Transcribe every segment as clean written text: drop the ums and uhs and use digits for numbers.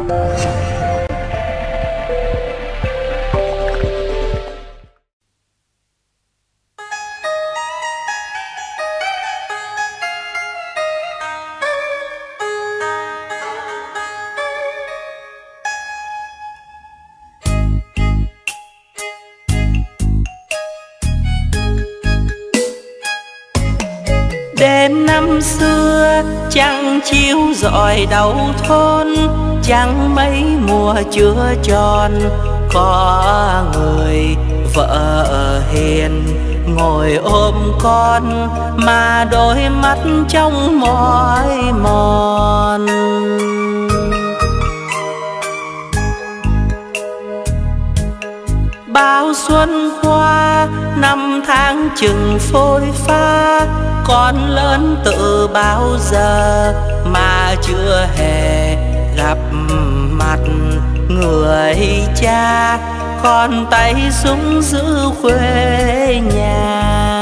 Đêm năm xưa trăng chiếu rọi đầu thôn, trăng mấy mùa chưa tròn. Có người vợ hiền ngồi ôm con, mà đôi mắt trong mỏi mòn. Bao xuân qua năm tháng chừng phôi pha, con lớn tự bao giờ mà chưa hề gặp mặt người cha. Con tay súng giữ quê nhà.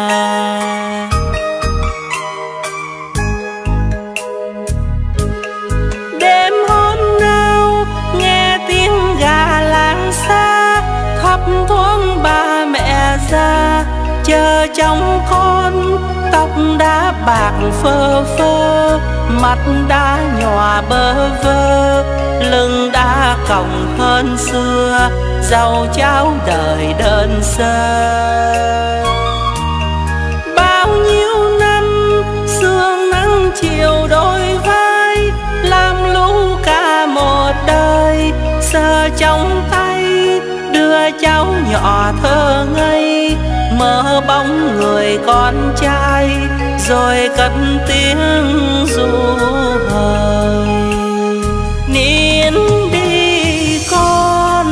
Đêm hôm nào nghe tiếng gà làng xa, thấp thoáng ba mẹ già chờ trong con. Tóc đã bạc phơ phơ, mắt đã nhòa bơ vơ, lưng đã còng hơn xưa, dầu cháo đời đơn sơ. Bao nhiêu năm sương nắng chiều đôi vai, làm lũ cả một đời sờ trong tay, đưa cháu nhỏ thơ ngây mơ bóng người con trai, rồi cất tiếng ru hời. Nín đi con,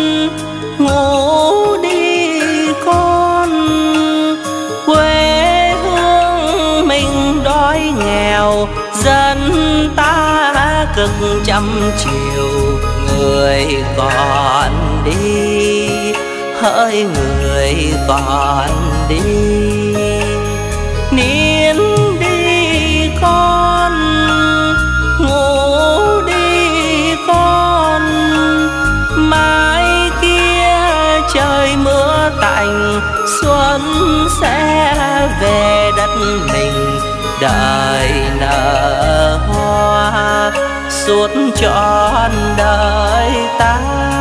ngủ đi con, quê hương mình đói nghèo, dân ta cực trăm chiều. Người còn đi, hỡi người còn đi, nín đi con, ngủ đi con. Mai kia trời mưa tạnh, xuân sẽ về đất mình, đời nở hoa suốt trọn đời ta.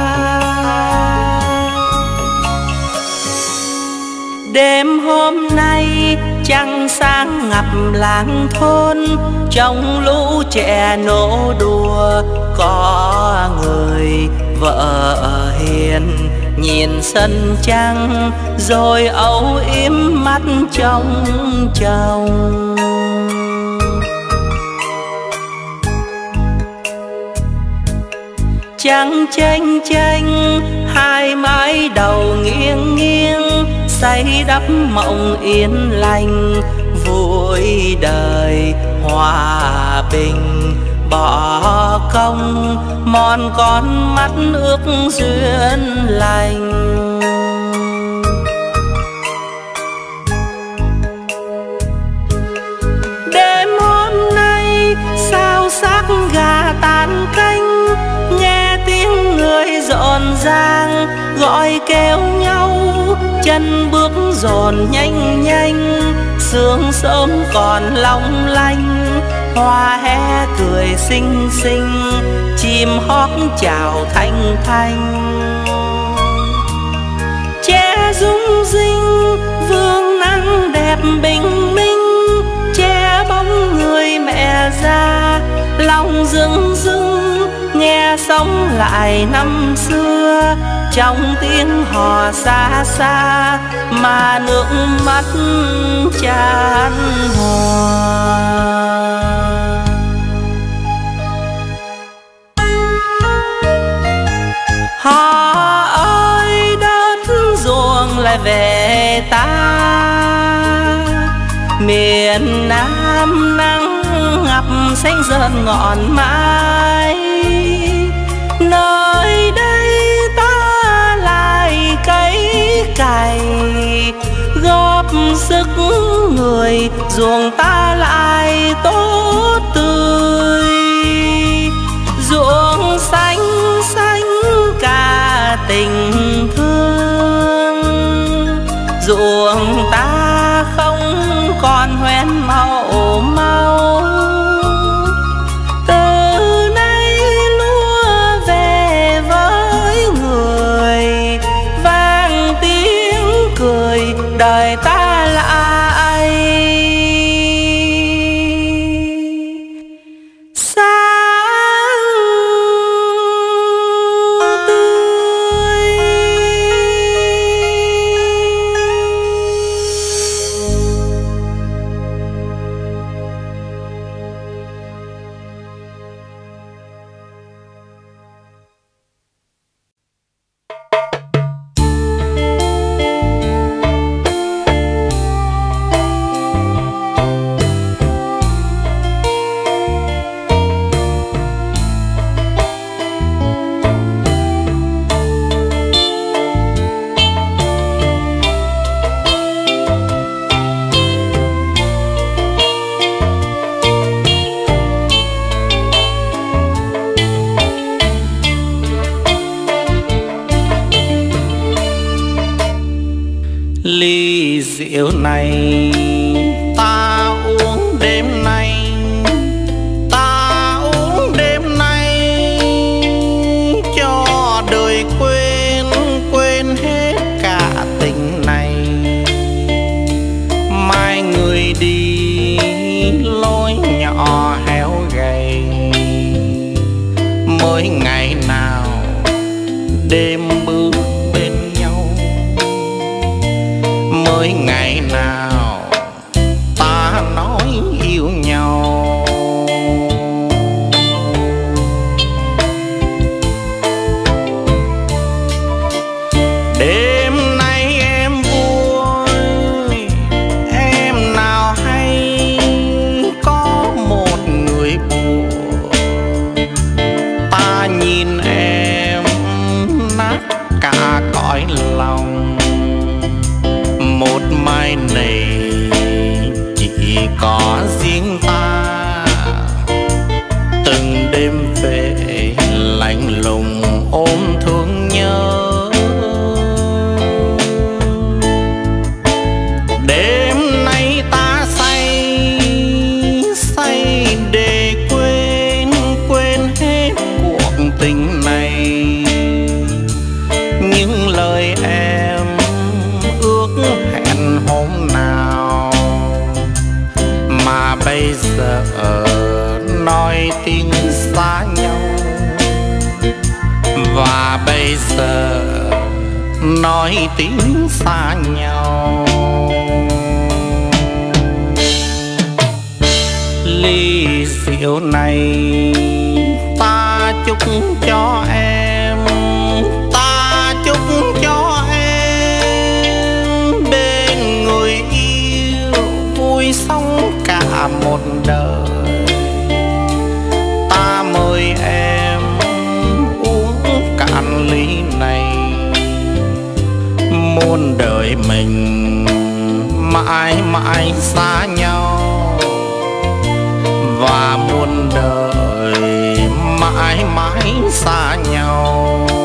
Đêm hôm nay trăng sáng ngập làng thôn, trong lũ trẻ nô đùa. Có người vợ hiền nhìn sân trăng, rồi âu yếm mắt trong chồng. Trăng chênh chênh hai mái đầu nghiêng nghiêng, say đắp mộng yên lành, vui đời hòa bình bỏ công, mòn con mắt ước duyên lành. Đêm hôm nay sao sắc gà tàn canh, nghe tiếng người rộn ràng gọi kêu nhau, chân bước dồn nhanh nhanh, sương sớm còn long lanh. Hoa hé cười xinh xinh, chim hót chào thanh thanh. Che rung rinh vương nắng đẹp bình minh, che bóng người mẹ già lòng rưng rưng. Nghe sống lại năm xưa trong tiếng hò xa xa, mà nước mắt chan hòa. Hò ơi đất ruộng lại về ta, miền Nam nắng ngập xanh dần ngọn mai. Nơi đây ta lại cấy cày, góp sức người ruộng ta lại tốt tươi. Ruộng xanh đời ta là ai. Sáng tươi ly rượu này ta uống đêm nay, ta uống đêm nay cho đời quên, quên hết cả tình này. Mai người đi lối nhỏ héo gầy, mới ngày nào đêm bước bên nhau, mới ngày nào ta nói yêu nhau. Đêm nay em vui, em nào hay có một người buồn. Ta nhìn em nát cả cõi lòng, một mai này chỉ có riêng ta. Từng đêm về lạnh lùng ôm thương nhớ, đêm nay ta say say để quên, quên hết cuộc tình này. Những lời em ước hẹn hôm nào mà bây giờ nói tiếng xa nhau, và bây giờ nói tiếng xa nhau. Ly rượu này ta chúc cho em, ta chúc cho em bên người yêu vui sống cả một đời. Ta mời em uống cạn ly này, muôn đời mình mãi mãi xa nhau, và muôn đời mãi mãi xa nhau.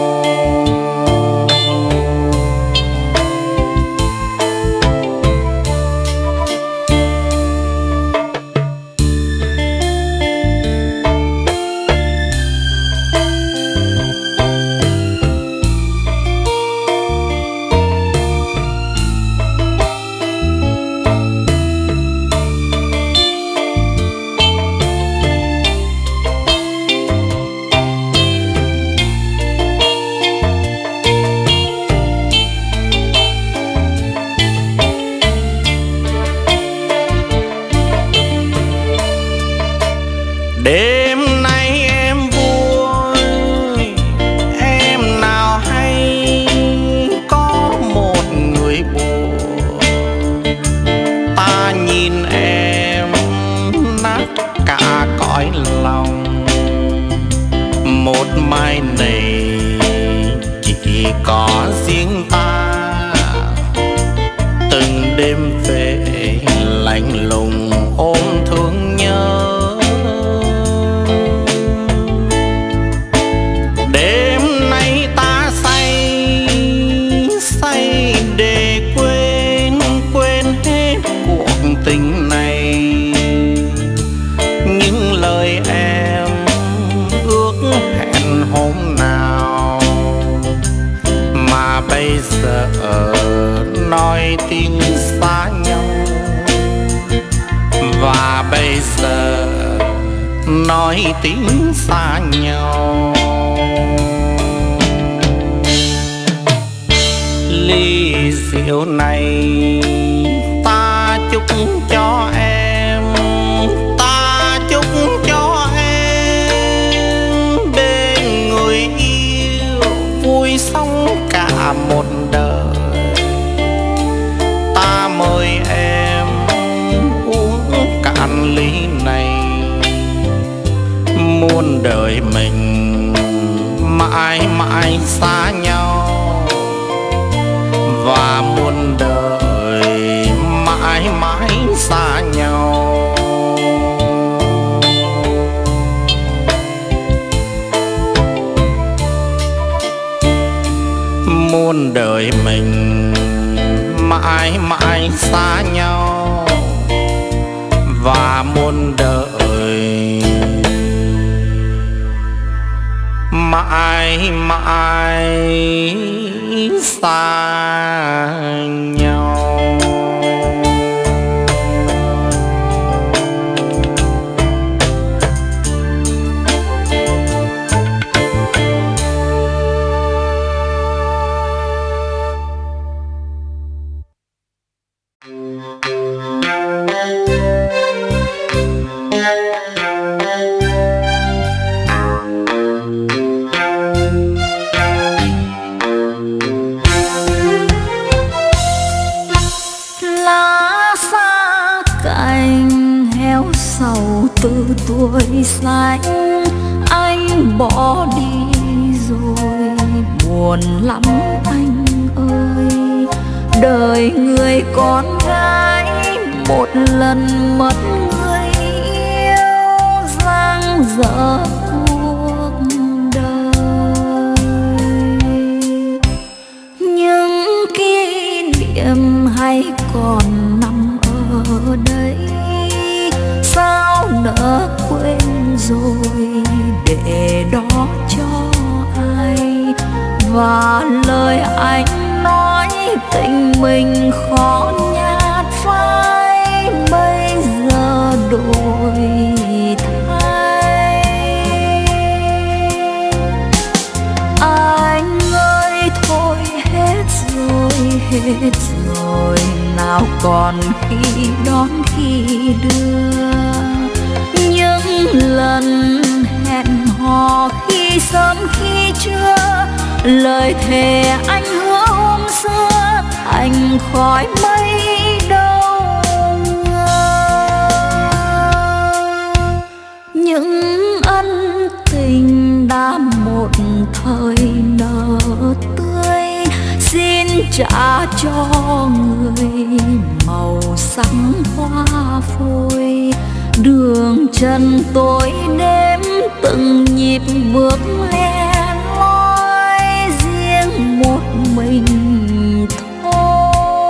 Đêm nay em vui, em nào hay có một người buồn. Ta nhìn em nát cả cõi lòng, một mai này chỉ có riêng ta. Từng đêm về lạnh lùng ôm thương nhớ, tình này. Những lời em ước hẹn hôm nào mà bây giờ nói tiếng xa nhau. Ly rượu này ta chúc cho em, ta chúc cho em bên người yêu vui sống cả một đời. Ta mời em uống cạn ly này, muôn đời mình mãi mãi xa nhau, và muôn đời mãi mãi xa nhau. Muôn đời mình mãi mãi xa nhau, và muôn đời mãi mãi xa nhau. Tuổi xanh anh bỏ đi rồi, buồn lắm anh ơi. Đời người con gái một lần mất người yêu, dang dở cuộc đời. Những kỷ niệm hay còn nằm ở đây, sao nỡ quên rồi để đó cho ai. Và lời anh nói tình mình khó nhạt phai, bây giờ đổi thay. Anh ơi thôi hết rồi, nào còn khi đón khi đưa. Những lần hẹn hò khi sớm khi trưa, lời thề anh hứa hôm xưa thành khói mây đâu ngờ. Những ân tình đã một thời nở tươi, xin trả cho người màu sắc hoa phôi. Đường chân tối đêm từng nhịp bước len lỏi, riêng một mình thôi.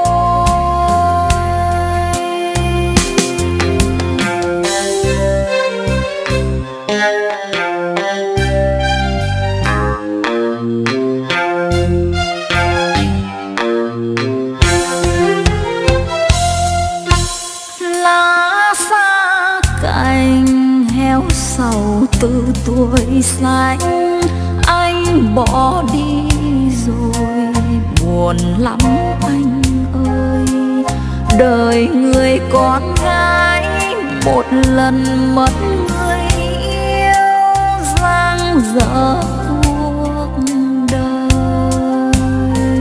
Từ tuổi xanh anh bỏ đi rồi, buồn lắm anh ơi. Đời người con gái một lần mất người yêu, dang dở cuộc đời.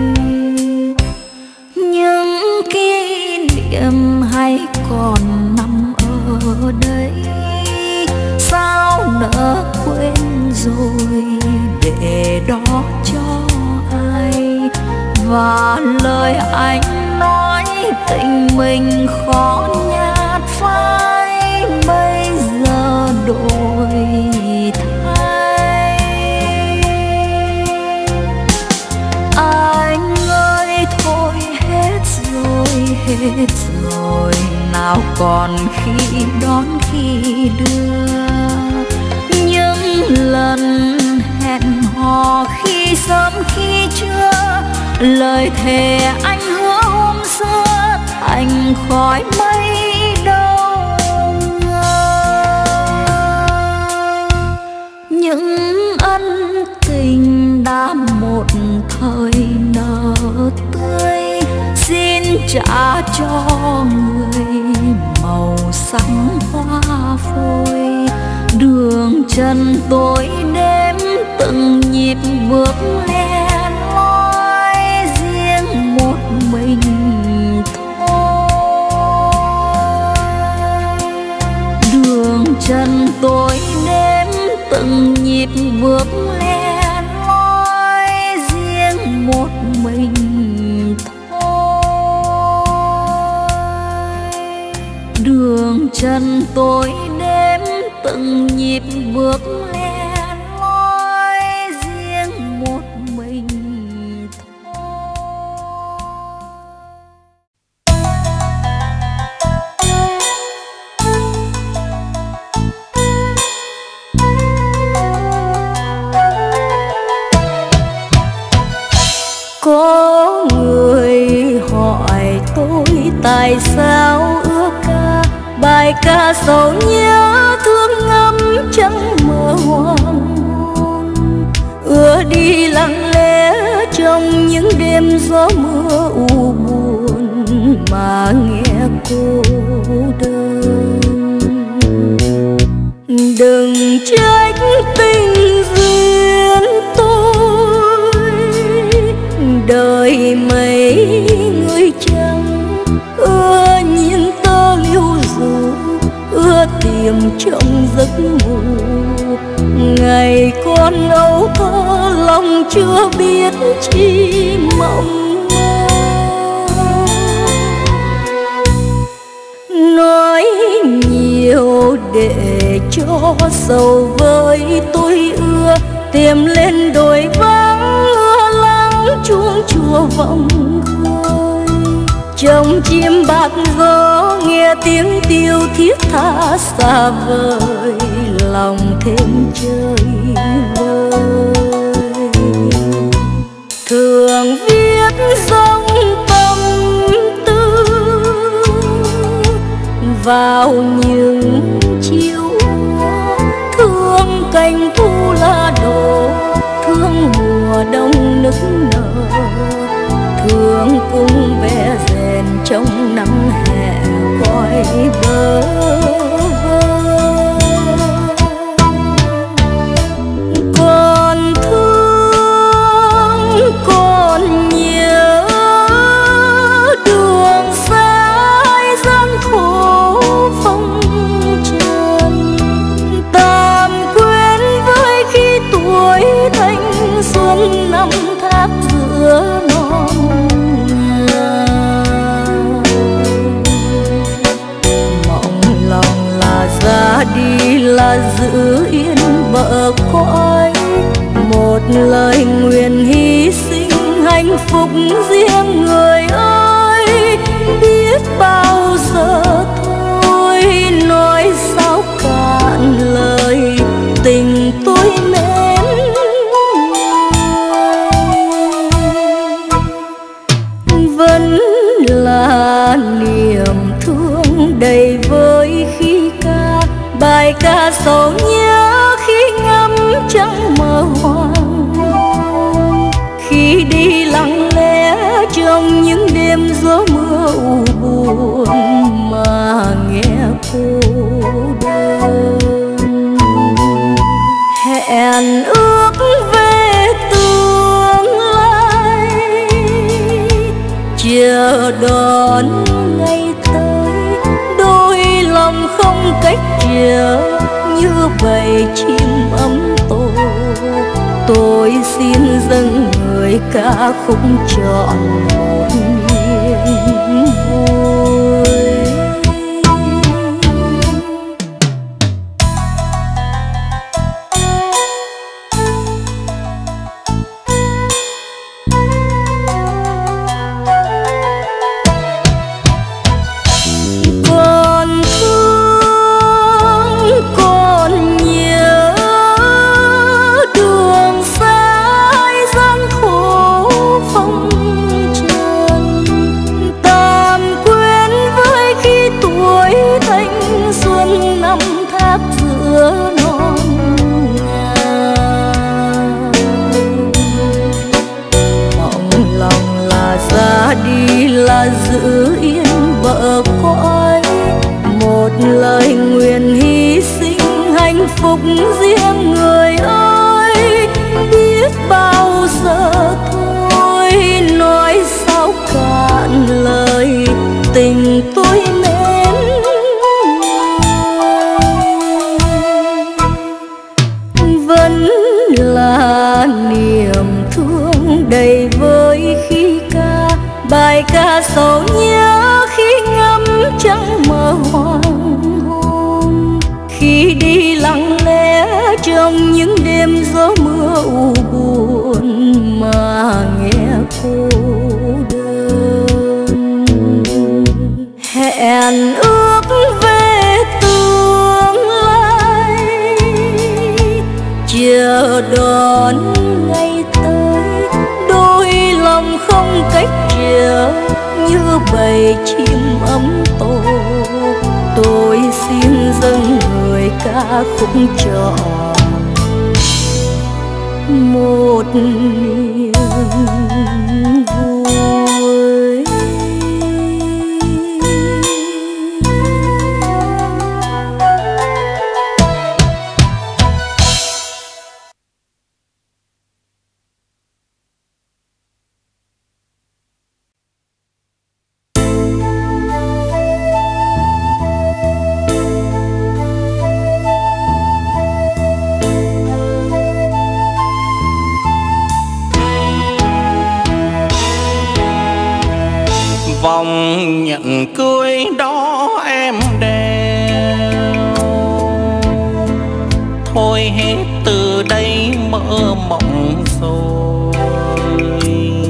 Những kỷ niệm hay còn nằm ở đây, sao nỡ quên rồi để đó cho ai. Và lời anh nói tình mình khó nhạt phai, bây giờ đổi thay. Anh ơi thôi hết rồi, nào còn khi đón khi đưa. Những lần hẹn hò khi sớm khi trưa, lời thề anh hứa hôm xưa thành khói mây đâu ngờ. ân tình đã một thời nở tươi, xin trả cho người màu sắc hoa phôi. Đường chân tối đêm từng nhịp bước len lỏi, riêng một mình thôi. Đường chân tối đêm từng nhịp bước len lỏi, riêng một mình thôi. Đường chân tối đêm từng nhịp bước len lỏi, riêng một mình Có người hỏi tôi tại sao ưa ca bài ca sầu nhớ thương ngâm trăng mơ hoàng hôn, ưa đi lặng lẽ trong những đêm gió mưa u buồn mà nghe cô đơn. Đừng trách tình duyên tôi, đời mấy người chẳng ưa nhìn tơ liêu dù, ưa tìm trong giấc ngủ. Ngày con âu thơ lòng chưa biết chi mộng mơ, nói nhiều để cho sầu với tôi ưa tìm lên đồi vắng ưa lắng chuông chùa vọng khơi. Trong chim bạc gió nghe tiếng tiêu thiết tha xa vời, lòng thêm chơi vơi. Thường viết dòng tâm tư vào những chiều thương cành thu lá đổ, thương mùa đông nức nở, thương cung vẽ rèn trong nắng hè cõi bơ vơ. Còn thương còn nhớ đường xa gian khổ phong trần, tạm quên với khi tuổi thanh xuân năm tháp giữa non ngà. Mộng lòng là ra đi là giữ yên bờ cõi, một lời nguyện hy sinh hạnh phúc riêng người ơi. Biết bao giờ thôi nói sao cạn lời tình tôi mến người, vẫn là niềm thương đầy vơi khi ca bài ca sầu nhớ khi ngắm trăng mơ hoàng hôn, khi đi lặng lẽ trong những đêm gió mưa u buồn mà nghe cô đơn. Hẹn ước về tương lai, chờ đón ngày tới, đôi lòng không cách trở như bầy chim ấm tổ. Tôi xin dâng người ca khúc trọn một niềm vui. Hãy subscribe và giữ yên bờ cõi. Một lời nguyện hy sinh hạnh phúc riêng người ơi, biết bao giờ thôi nói sao cạn lời tình tôi mến người. Vẫn là niềm thương đầy vơi khi ca bài ca sầu nhớ, khi ngắm trăng mơ hoàng hôn, khi đi lặng lẽ trong những đêm gió mưa u buồn mà nghe cô đơn. Hẹn ước về tương lai, chờ đón ngày tới, đôi lòng không cách trở như bầy chim ấm tổ. Tôi xin dâng người ca khúc trọn một niềm vui. Vòng nhận cưới đó em đeo, thôi hết từ đây mơ mộng rồi.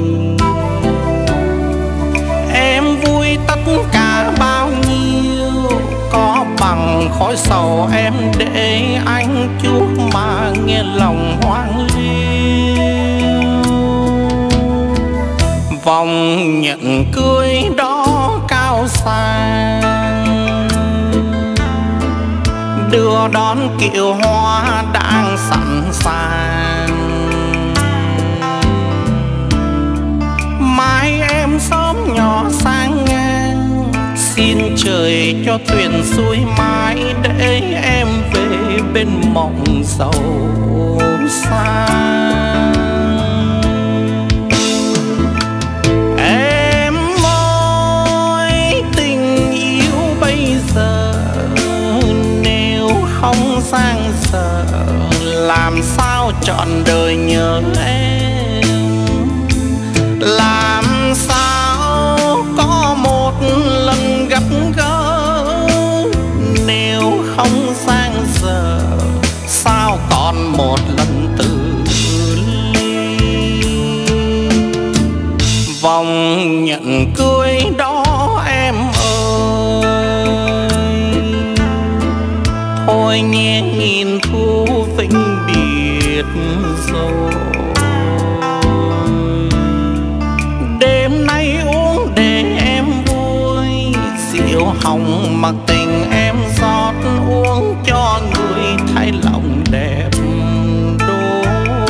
Em vui tất cả bao nhiêu, có bằng khói sầu em để anh chuốc mà nghe lòng hoang liêu. Vòng nhận cưới đó cao sang, đưa đón kiệu hoa đang sẵn sàng. Mai em sớm nhỏ sang ngang, xin trời cho thuyền xuôi mãi để em về bên mộng giàu sang. Không sang giờ làm sao trọn đời nhớ em, làm sao có một lần gặp gỡ. Nếu không sang giờ sao còn một lần từ ly. Vòng nhận cưới đó em thôi nhé nghìn thu vĩnh biệt rồi. Đêm nay uống để em vui, rượu hồng mặc tình em rót uống cho người thay lòng đẹp đôi.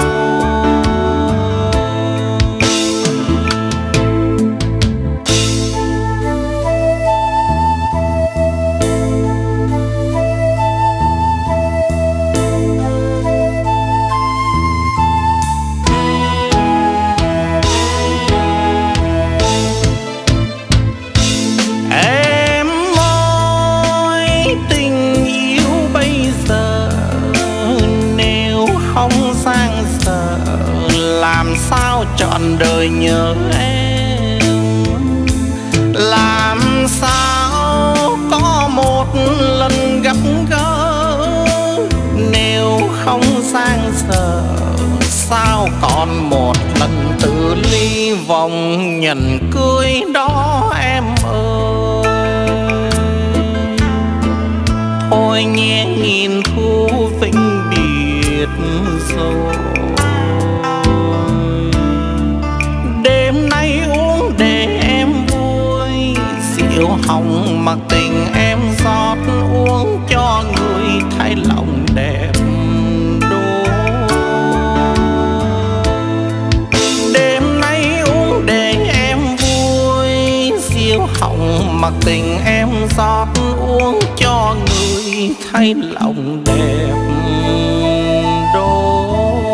Làm sao trọn đời nhớ em, làm sao có một lần gặp gỡ. Nếu không sang giờ sao còn một lần tự ly. Vòng nhận cưới đó em ơi, thôi nhé nghìn thu vĩnh biệt rồi. Đêm nay uống để em vui, rượu hồng mặc tình em rót uống cho người thay lòng đẹp đôi. Đêm nay uống để em vui, mặc tình em rót uống cho người thay lòng đẹp đôi.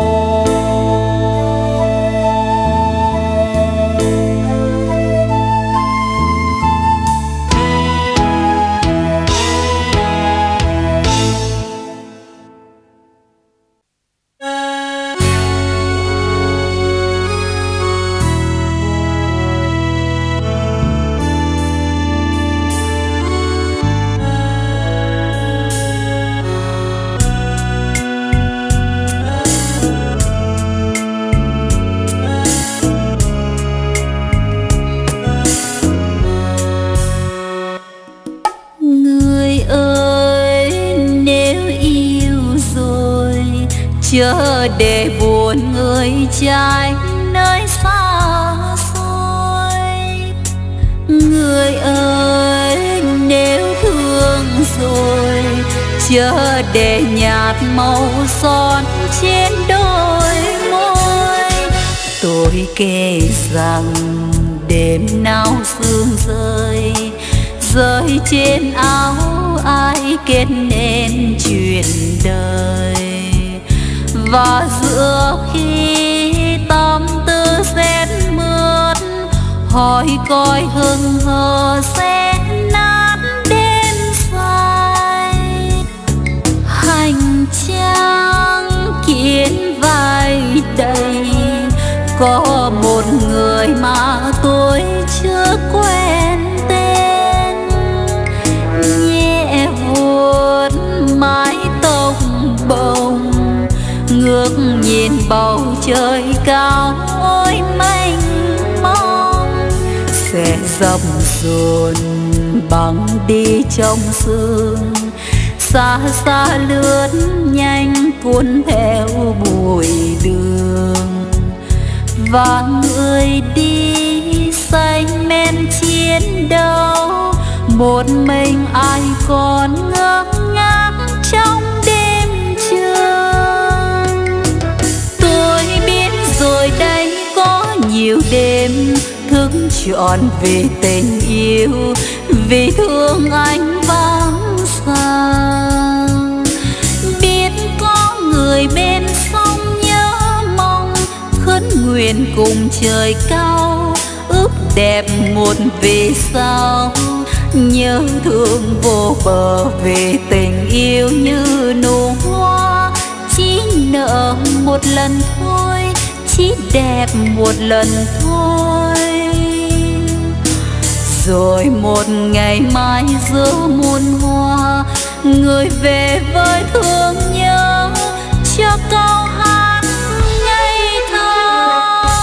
Chớ để buồn người trai nơi xa xôi. Người ơi nếu thương rồi, chớ để nhạt màu son trên đôi môi. Tôi kể rằng đêm nào sương rơi, rơi trên áo ai kết nên chuyện đời. Và giữa khi tâm tư rét mướt, hỏi coi hừng hờ sẽ nát đêm dài. Hành trang kiến vai đầy, có một người mà tôi chưa quen tên. Nhẹ vuốt mái tóc bồng, ngước nhìn bầu trời cao ôi mênh mông. Sẽ dập dồn băng đi trong sương, xa xa lướt nhanh cuốn theo bụi đường. Và người đi say men chiến đấu, một mình ai còn ngơ ngác trong đêm trường. Tôi biết rồi đây có nhiều đêm thức trọn vì tình yêu, vì thương anh vắng xa. Biết có người bên sông nhớ mong, khấn nguyện cùng trời cao, ước đẹp một vì sao. Nhớ thương vô bờ vì tình yêu như nụ hoa, chỉ nở một lần thôi, chỉ đẹp một lần thôi. Rồi một ngày mai giữa muôn hoa, người về với thương nhớ cho câu hát ngây thơ.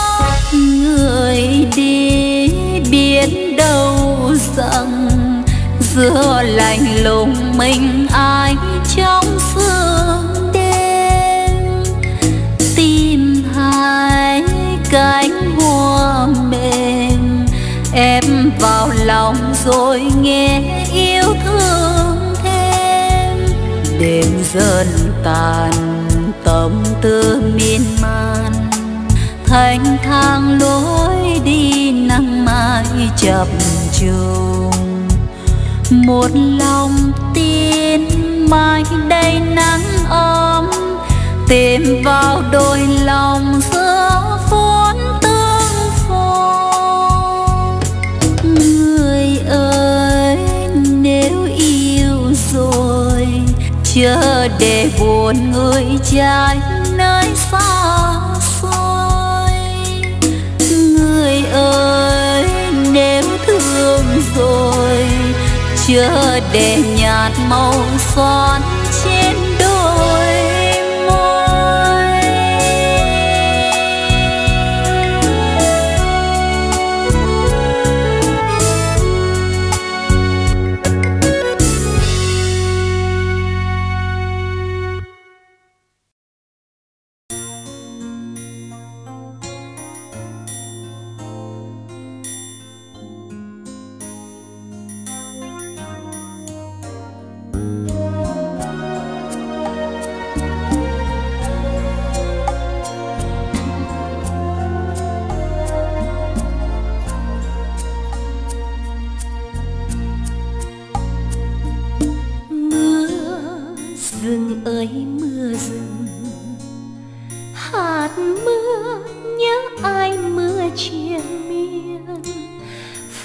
Người đi biết đâu rằng giữa lạnh lùng mình ai trong sương đêm. Tìm hai cánh hoa mềm ép vào lòng rồi nghe yêu thương thêm. Đêm dần tàn tâm tư miên man, thanh thang lối đi nắng mai chập trùng. Một lòng tin mai đây nắng ấm, tìm vào đôi lòng giữa phút tương phùng. Người ơi nếu yêu rồi, chớ để buồn người trai nơi xa xôi. Người ơi nếu thương rồi, chớ để nhạt màu son trên đôi môi.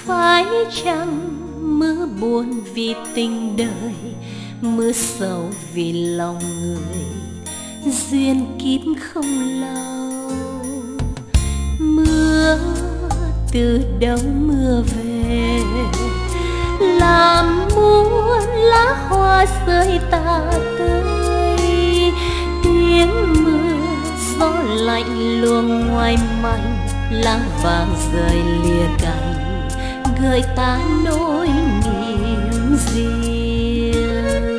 Phải chăng mưa buồn vì tình đời, mưa sầu vì lòng người, duyên kiếp không lâu. Mưa từ đâu mưa về, làm muôn lá hoa rơi tả tơi. Tiếng mưa gió lạnh luồng ngoài mảnh, lá vàng rơi lìa cành, gợi ta nỗi niềm riêng.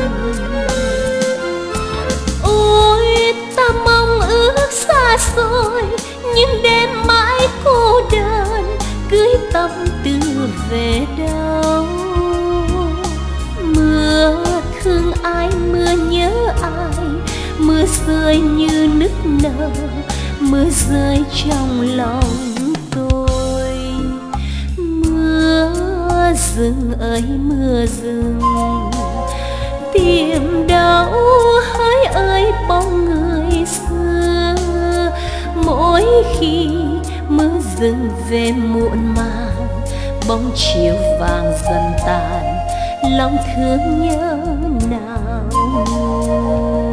Ôi ta mong ước xa xôi, nhưng đêm mãi cô đơn, gửi tâm tư về đâu. Mưa thương ai, mưa nhớ ai, mưa rơi như nức nở, mưa rơi trong lòng tôi. Mưa rừng ơi mưa rừng, tìm đâu hỡi ơi bóng người xưa. Mỗi khi mưa rừng về muộn màng, bóng chiều vàng dần tàn, lòng thương nhớ nào nguôi.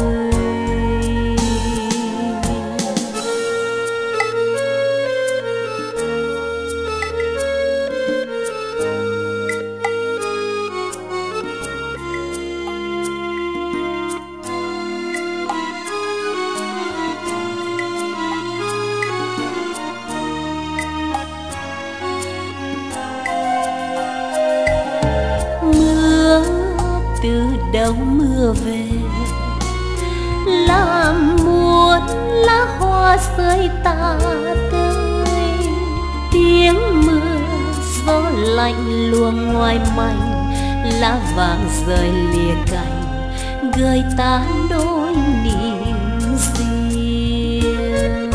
Từ đâu mưa về, làm muôn lá hoa rơi tả tơi. Tiếng mưa gió lạnh luồng ngoài mảnh, lá vàng rơi lìa cành, gợi ta nỗi niềm riêng.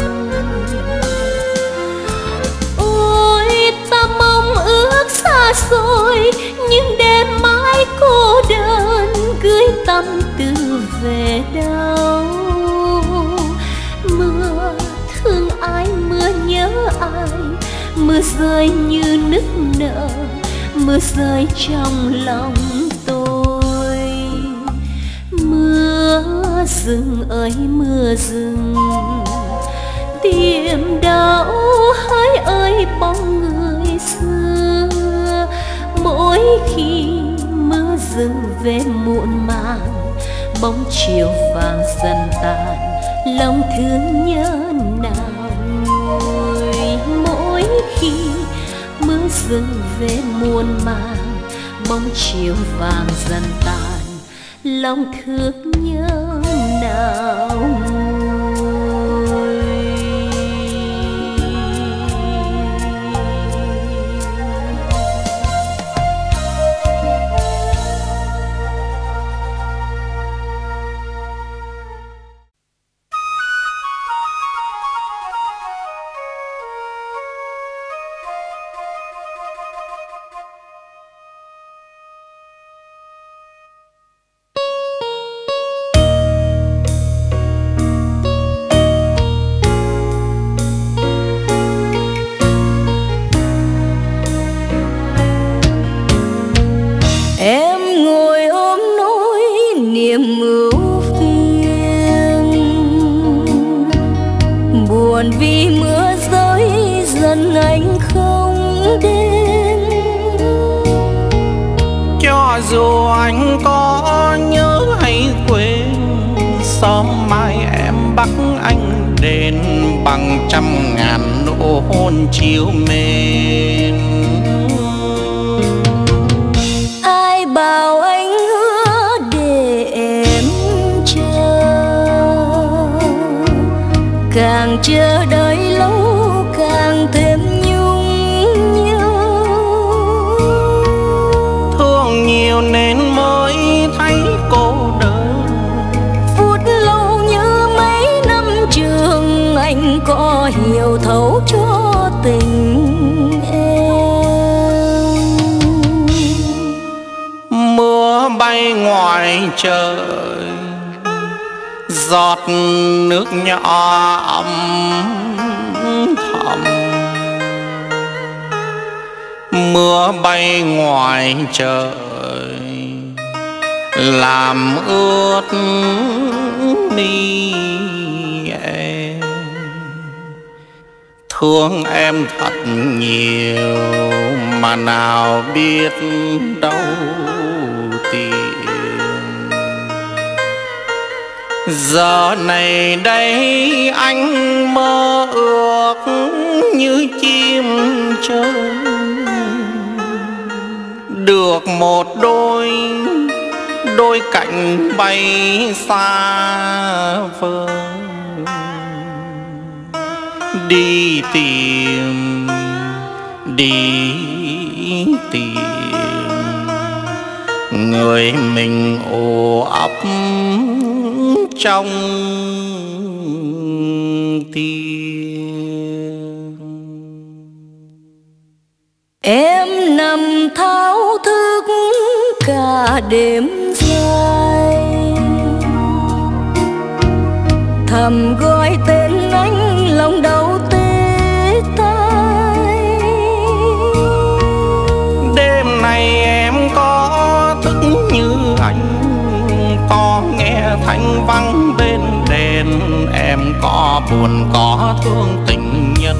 Ôi ta mong ước xa xôi, nhưng đêm mãi cô đơn, gửi tâm tư về đâu. Mưa thương ai, mưa nhớ ai, mưa rơi như nức nở, mưa rơi trong lòng tôi. Mưa rừng ơi mưa rừng, tìm đâu hỡi ơi bóng người xưa. Mỗi khi mưa rừng về muộn màng, bóng chiều vàng dần tàn, lòng thương nhớ nào nguôi. Mỗi khi mưa rừng về muộn màng, bóng chiều vàng dần tàn, lòng thương nhớ nào nguôi. Dù anh có nhớ hay quên, sớm mai em bắt anh đến bằng trăm ngàn nụ hôn chiều mến. Ai bảo anh hứa để em chờ, càng chờ đợi lâu càng thêm nhung nhớ. Thương nhiều nên mới thấy cô đơn, phút lâu như mấy năm trường anh có hiểu thấu cho tình em. Mưa bay ngoài trời, giọt nước nhỏ âm thầm, mưa bay ngoài trời làm ướt mi em. Thương em thật nhiều mà nào biết đâu tìm. Giờ này đây anh mơ ước như chim trời, được một đôi cánh bay xa vời. Đi tìm người mình ồ ấp trong tim. Em nằm thao thức cả đêm dài, thầm gọi tên anh lòng đau tê tái. Đêm này em có thức như anh, có nghe thanh vắng bên đèn, em có buồn có thương tình nhân.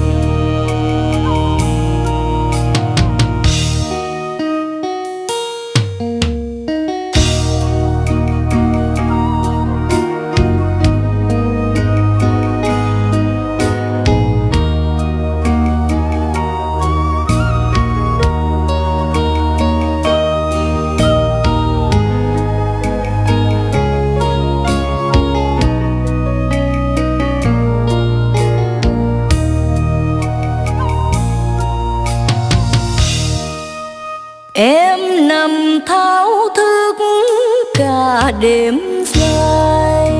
Em nằm thao thức cả đêm dài,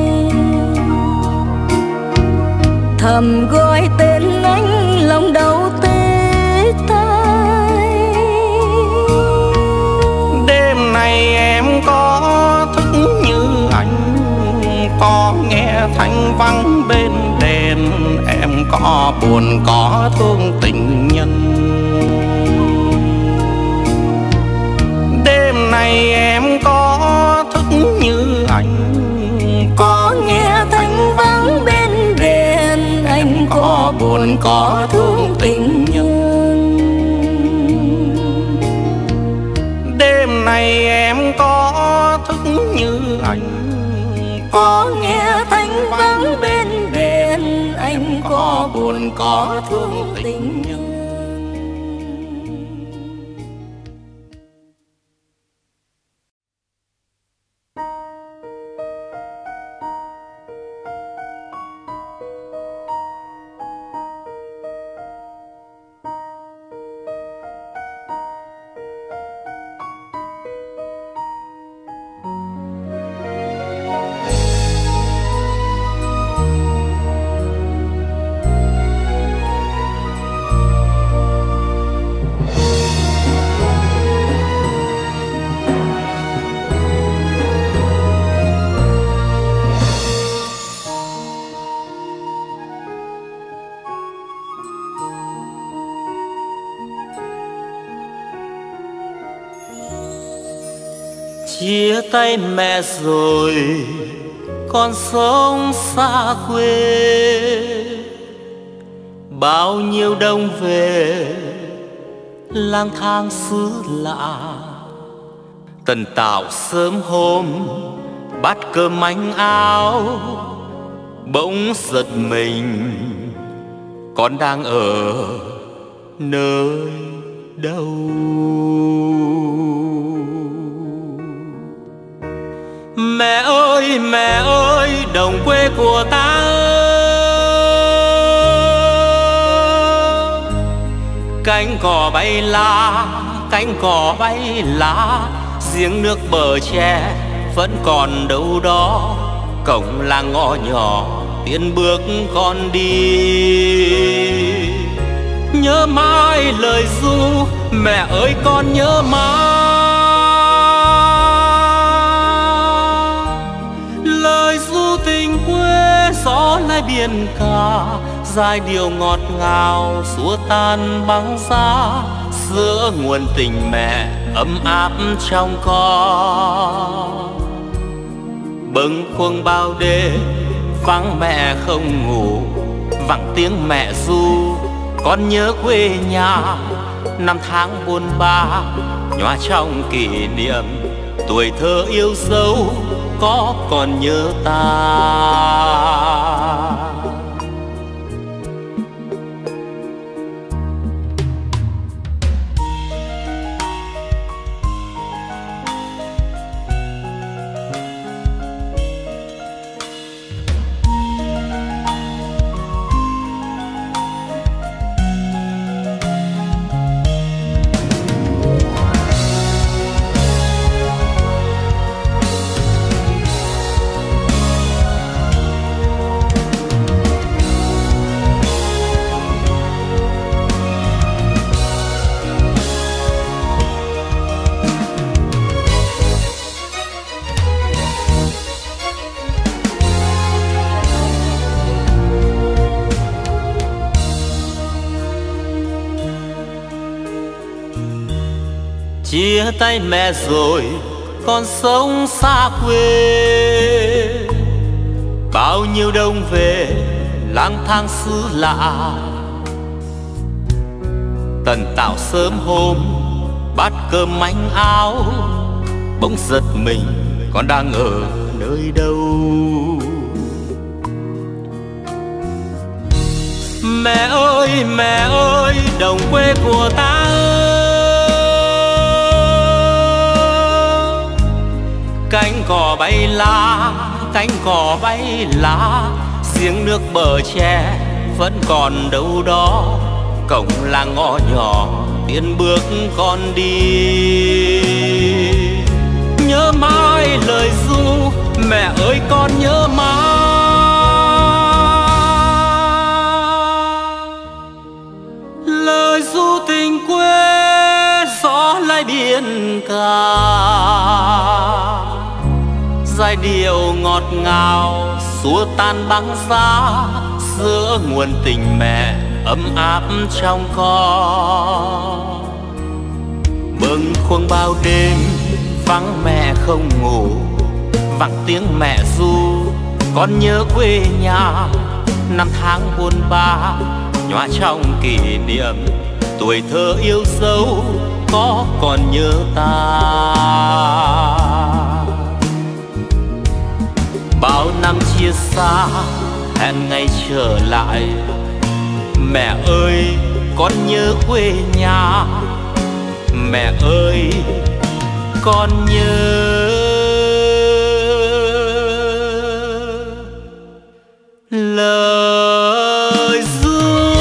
thầm gọi tên anh lòng đau tê tái. Đêm này em có thức như anh, có nghe thanh vắng bên đèn, em có buồn có thương tình nhân. Đêm này em có thức như anh, có nghe thanh vắng bên đèn, anh có buồn có thương tình nhân. Đêm này em có thức như anh, có nghe thanh vắng bên đèn, anh có buồn có thương tình nhân. Chia tay mẹ rồi con sống xa quê, bao nhiêu đông về lang thang xứ lạ. Tần tảo sớm hôm bát cơm manh áo, bỗng giật mình con đang ở nơi đâu. Mẹ ơi đồng quê của ta, cánh cỏ bay lá, cánh cỏ bay lá, giếng nước bờ tre vẫn còn đâu đó. Cổng làng ngõ nhỏ tiến bước con đi, nhớ mãi lời ru mẹ ơi con nhớ mãi. Lời ru tình quê gió lay lai biển cả, giai điệu ngọt ngào xua tan băng giá, giữa nguồn tình mẹ ấm áp trong con. Bâng khuâng bao đêm vắng mẹ không ngủ, vẳng tiếng mẹ ru con nhớ quê nhà. Năm tháng buồn ba nhòa trong kỷ niệm, tuổi thơ yêu dấu có còn nhớ ta. Chia tay mẹ rồi con sống xa quê, bao nhiêu đông về lang thang xứ lạ. Tần tảo sớm hôm bát cơm manh áo, bỗng giật mình con đang ở nơi đâu. Mẹ ơi đồng quê của ta ơi, cánh cỏ bay lá, cánh cỏ bay lá, giếng nước bờ tre vẫn còn đâu đó. Cổng làng ngõ nhỏ tiến bước con đi, nhớ mãi lời ru mẹ ơi con nhớ mãi. Lời ru tình quê gió lai biển cả, giai điệu ngọt ngào xua tan băng giá, giữa nguồn tình mẹ ấm áp trong con. Bâng khuâng bao đêm vắng mẹ không ngủ, vẳng tiếng mẹ ru con nhớ quê nhà. Năm tháng buồn ba nhòa trong kỷ niệm, tuổi thơ yêu dấu có còn nhớ ta. Bao năm chia xa hẹn ngày trở lại, mẹ ơi con nhớ quê nhà. Mẹ ơi con nhớ lời ru.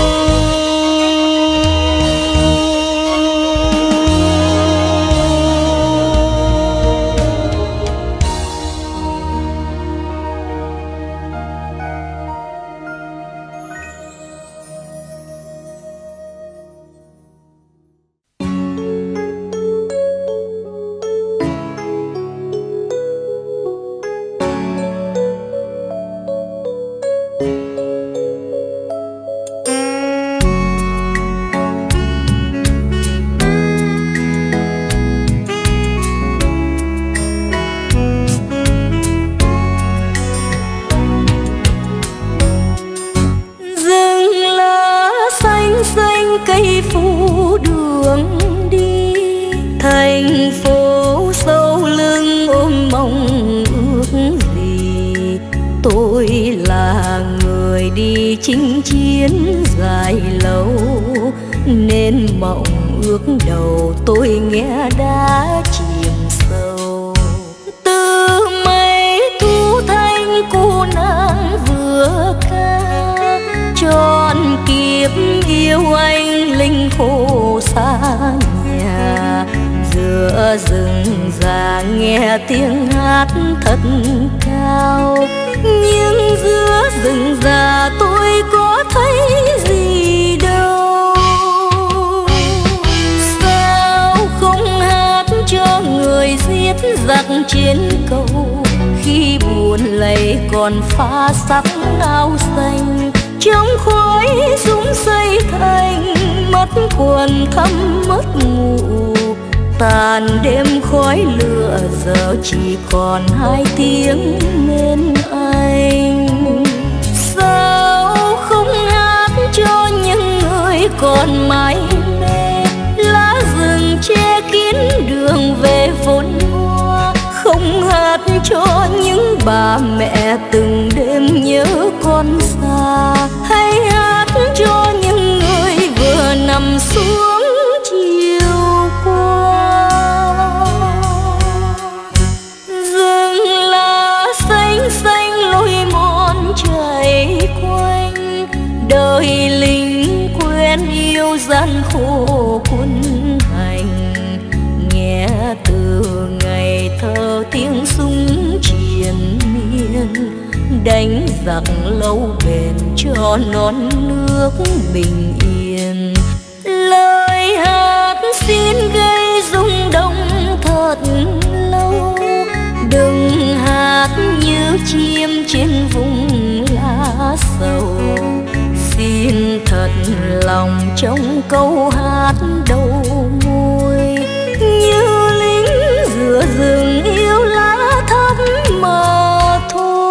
Cây phủ đường đi, thành phố sâu lưng ôm mong ước gì. Tôi là người đi chinh chiến dài lâu, nên mộng ước đầu tôi nghe đã chìm sâu. Từ mấy thu thanh cô nàng vừa ca, trọn kiếp yêu anh linh khổ xa nhà. Giữa rừng già nghe tiếng hát thật cao, nhưng giữa rừng già tôi có thấy gì đâu. Sao không hát cho người giết giặc trên cầu, khi buồn lầy còn pha sắc áo xanh, trong khói súng xây thành mắt quần thắm mất ngủ. Tàn đêm khói lửa giờ chỉ còn hai tiếng bên anh. Sao không hát cho những người còn mãi mê, lá rừng che kín đường về vốn hoa. Không hát cho những bà mẹ từng đêm nhớ con xa, hay hát cho những người vừa nằm xuống chiều qua. Rừng lá xanh xanh lối mòn chảy quanh, đời lính quên yêu gian khổ quân hành. Nghe từ ngày thơ tiếng súng triền miên, đánh giặc lâu bền cho non nước bình yên. Lời hát xin gây rung động thật lâu, đừng hát như chim trên vùng lá sầu. Xin thật lòng trong câu hát đầu môi, như lính giữa rừng yêu lá thắm mà thôi.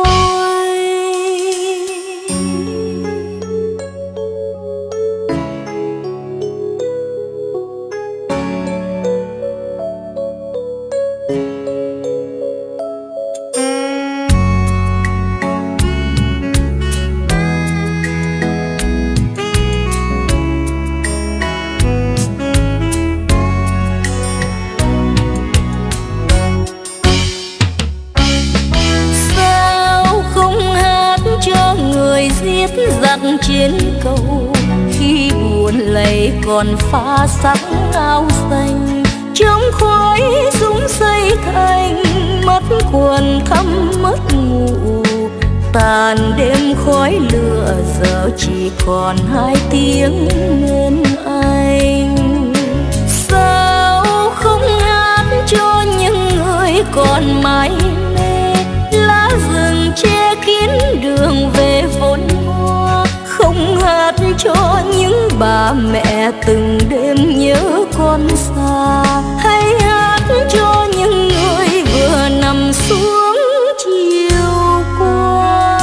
Giết giặc trên cầu, khi buồn lầy còn pha sắc áo xanh, trong khói súng xây thành mắt quần thắm mất ngủ. Tàn đêm khói lửa giờ chỉ còn hai tiếng bên anh. Sao không hát cho những người còn mãi mê, lá rừng che kín đường về vốn hoa. Không hát cho những bà mẹ từng đêm nhớ con xa, hay hát cho những người vừa nằm xuống chiều qua.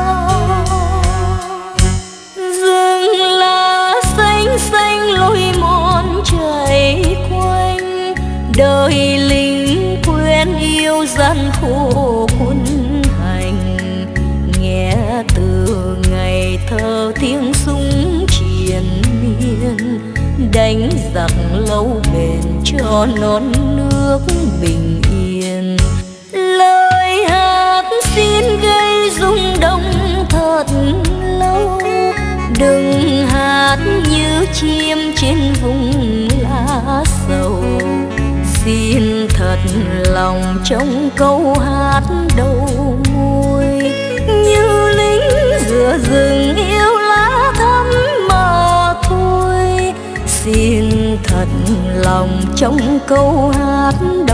Rừng lá xanh xanh lối mòn chảy quanh, đời lính quên yêu gian khổ quân hành. Nghe từ ngày thơ tiếng súng triền miên, đánh giặc lâu bền cho non nước bình yên. Lời hát xin gây rung động thật lâu, đừng hát như chim trên vùng lá sầu. Xin thật lòng trong câu hát đầu môi, như lính giữa rừng yêu lá thắm mà thôi. Xin thật lòng trong câu hát